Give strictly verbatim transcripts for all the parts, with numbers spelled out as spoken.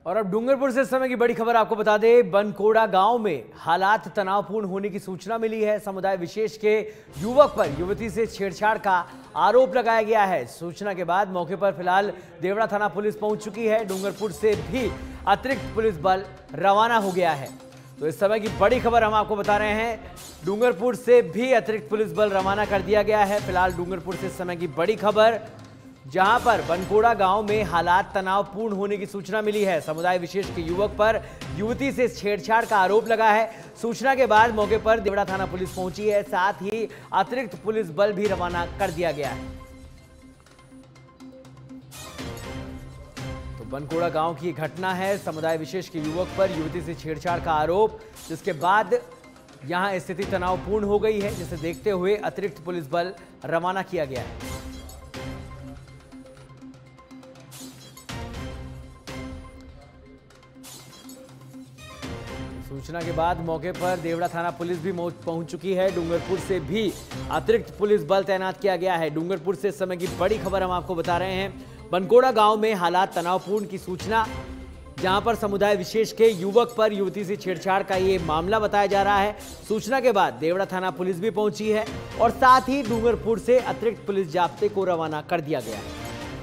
और अब डूंगरपुर से इस समय की बड़ी खबर आपको बता दें, बनकोड़ा गांव में हालात तनावपूर्ण होने की सूचना मिली है। समुदाय विशेष के युवक पर युवती से छेड़छाड़ का आरोप लगाया गया है। सूचना के बाद मौके पर फिलहाल देवड़ा थाना पुलिस पहुंच चुकी है। डूंगरपुर से भी अतिरिक्त पुलिस बल रवाना हो गया है। तो इस समय की बड़ी खबर हम आपको बता रहे हैं, डूंगरपुर से भी अतिरिक्त पुलिस बल रवाना कर दिया गया है। फिलहाल डूंगरपुर से इस समय की बड़ी खबर, जहां पर बनकोड़ा गांव में हालात तनावपूर्ण होने की सूचना मिली है। समुदाय विशेष के युवक पर युवती से छेड़छाड़ का आरोप लगा है। सूचना के बाद मौके पर देवड़ा थाना पुलिस पहुंची है, साथ ही अतिरिक्त पुलिस बल भी रवाना कर दिया गया है। तो बनकोड़ा गांव की घटना है, समुदाय विशेष के युवक पर युवती से छेड़छाड़ का आरोप, जिसके बाद यहां स्थिति तनावपूर्ण हो गई है, जिसे देखते हुए अतिरिक्त पुलिस बल रवाना किया गया है। सूचना के बाद मौके पर देवड़ा थाना पुलिस भी पहुंच चुकी है। डूंगरपुर से भी अतिरिक्त पुलिस बल तैनात किया गया है। डूंगरपुर से इस समय की बड़ी खबर हम आपको बता रहे हैं, बनकोड़ा गांव में हालात तनावपूर्ण की सूचना, जहां पर समुदाय विशेष के युवक पर युवती से छेड़छाड़ का ये मामला बताया जा रहा है। सूचना के बाद देवड़ा थाना पुलिस भी पहुंची है और साथ ही डूंगरपुर से अतिरिक्त पुलिस जाब्ते को रवाना कर दिया गया है।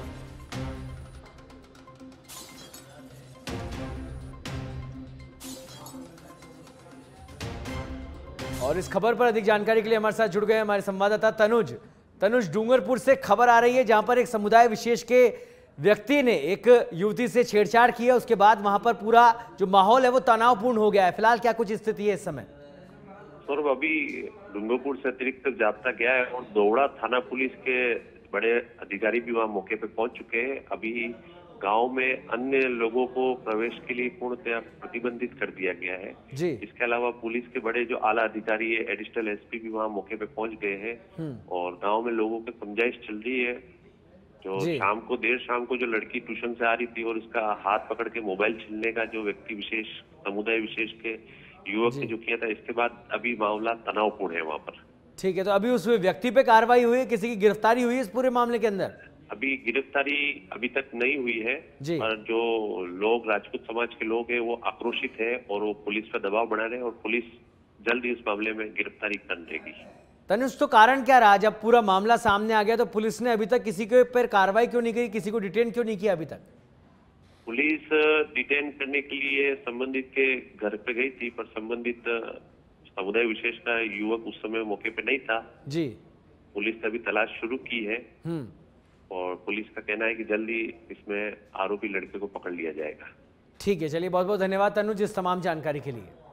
और इस खबर पर अधिक जानकारी के लिए हमारे साथ जुड़ गए हमारे संवाददाता तनुज। तनुज, डूंगरपुर से खबर आ रही है जहां पर एक समुदाय विशेष के व्यक्ति ने एक युवती से छेड़छाड़ की है, उसके बाद वहां पर पूरा जो माहौल है वो तनावपूर्ण हो गया है। फिलहाल क्या कुछ स्थिति है इस समय? सौरभ, अभी डूंगरपुर से अतिरिक्त जाब्ता गया है और देवड़ा थाना पुलिस के बड़े अधिकारी भी वहां मौके पे पहुंच चुके हैं। अभी गांव में अन्य लोगों को प्रवेश के लिए पूर्णतः प्रतिबंधित कर दिया गया है जी। इसके अलावा पुलिस के बड़े जो आला अधिकारी है, एडिशनल एसपी भी वहां मौके पे पहुंच गए हैं और गांव में लोगों की समझाइश चल रही है। जो शाम को देर शाम को जो लड़की ट्यूशन से आ रही थी और उसका हाथ पकड़ के मोबाइल छीनने का जो व्यक्ति विशेष समुदाय विशेष के युवक ने जो किया था, इसके बाद अभी मामला तनावपूर्ण है वहां पर। ठीक है, तो अभी उस व्यक्ति पे कार्रवाई हुई है, किसी की गिरफ्तारी हुई है इस पूरे मामले के अंदर? अभी गिरफ्तारी अभी तक नहीं हुई है, पर जो लोग राजपूत समाज के लोग हैं वो आक्रोशित है और वो पुलिस पर दबाव बना रहे हैं और पुलिस जल्द इस मामले में गिरफ्तारी कर देगी। तनुज, तो कारण क्या रहा जब पूरा मामला सामने आ गया तो पुलिस ने अभी तक किसी के ऊपर कार्रवाई क्यों नहीं की, किसी को डिटेन क्यों नहीं किया अभी तक? पुलिस डिटेन करने के लिए संबंधित के घर पे गई थी, पर संबंधित समुदाय विशेष का युवक उस समय मौके पे नहीं था जी। पुलिस ने अभी तलाश शुरू की है और पुलिस का कहना है कि जल्दी इसमें आरोपी लड़के को पकड़ लिया जाएगा। ठीक है, चलिए बहुत बहुत धन्यवाद तनुज इस तमाम जानकारी के लिए।